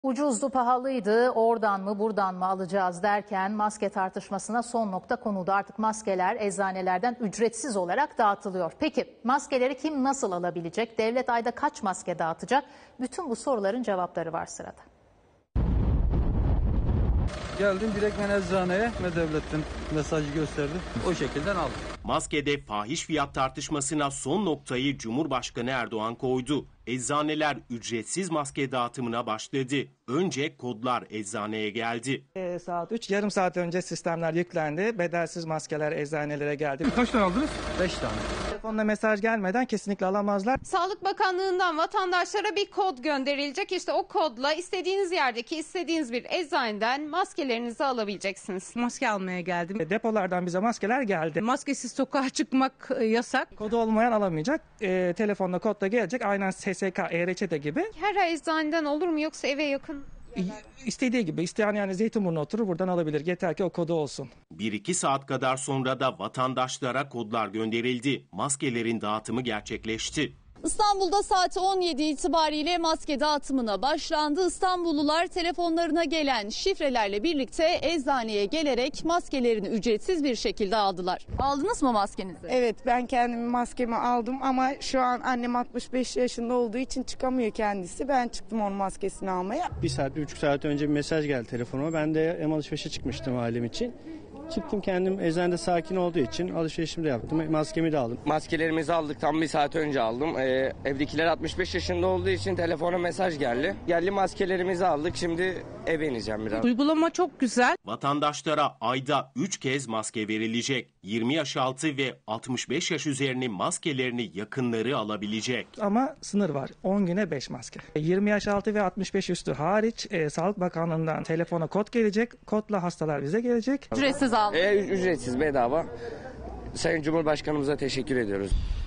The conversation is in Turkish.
Ucuzdu, pahalıydı, oradan mı buradan mı alacağız derken maske tartışmasına son nokta konuldu. Artık maskeler eczanelerden ücretsiz olarak dağıtılıyor. Peki maskeleri kim nasıl alabilecek? Devlet ayda kaç maske dağıtacak? Bütün bu soruların cevapları var sırada. Geldim direkt eczaneye ve devletten mesajı gösterdi. O şekilde aldım. Maskede fahiş fiyat tartışmasına son noktayı Cumhurbaşkanı Erdoğan koydu. Eczaneler ücretsiz maske dağıtımına başladı. Önce kodlar eczaneye geldi. Saat 3, yarım saat önce sistemler yüklendi. Bedelsiz maskeler eczanelere geldi. Kaç tane aldınız? 5 tane. Telefonla mesaj gelmeden kesinlikle alamazlar. Sağlık Bakanlığı'ndan vatandaşlara bir kod gönderilecek. İşte o kodla istediğiniz yerdeki istediğiniz bir eczaneden maskelerinizi alabileceksiniz. Maske almaya geldim. Depolardan bize maskeler geldi. Maskesiz sokağa çıkmak yasak. Kodu olmayan alamayacak. Telefonla kodla gelecek. Aynen SSK, e-reçete gibi. Her eczaneden olur mu yoksa eve yakın? İstediği gibi. İsteyen yani Zeytinburnu'na oturur buradan alabilir. Yeter ki o kodu olsun. 1-2 saat kadar sonra da vatandaşlara kodlar gönderildi. Maskelerin dağıtımı gerçekleşti. İstanbul'da saat 17 itibariyle maske dağıtımına başlandı. İstanbullular telefonlarına gelen şifrelerle birlikte eczaneye gelerek maskelerini ücretsiz bir şekilde aldılar. Aldınız mı maskenizi? Evet, ben kendim maskemi aldım ama şu an annem 65 yaşında olduğu için çıkamıyor kendisi. Ben çıktım onun maskesini almaya. 1,5 saat önce bir mesaj geldi telefonuma. Ben de alışverişe çıkmıştım ailem için. Çıktım, kendim eczanede sakin olduğu için alışverişimi de yaptım. Maskemi de aldım. Maskelerimizi aldık. Tam bir saat önce aldım. Evdekiler 65 yaşında olduğu için telefona mesaj geldi. Geldi, maskelerimizi aldık. Şimdi eve ineceğim biraz. Uygulama çok güzel. Vatandaşlara ayda 3 kez maske verilecek. 20 yaş altı ve 65 yaş üzerinin maskelerini yakınları alabilecek. Ama sınır var. 10 güne 5 maske. 20 yaş altı ve 65 üstü hariç Sağlık Bakanlığı'ndan telefona kod gelecek. Kodla hastalar bize gelecek. Ücretsiz aldım. Ücretsiz, bedava. Sayın Cumhurbaşkanımıza teşekkür ediyoruz.